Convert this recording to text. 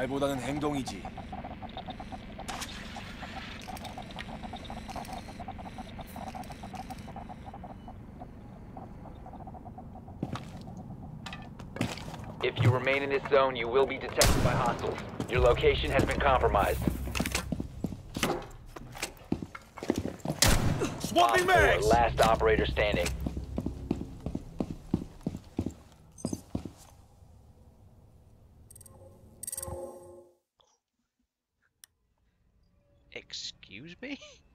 말보다는 행동이지. If you remain in this zone, you will be detected by hostiles. Your location has been compromised. Swapping Op 4, mags! last operator standing. Excuse me?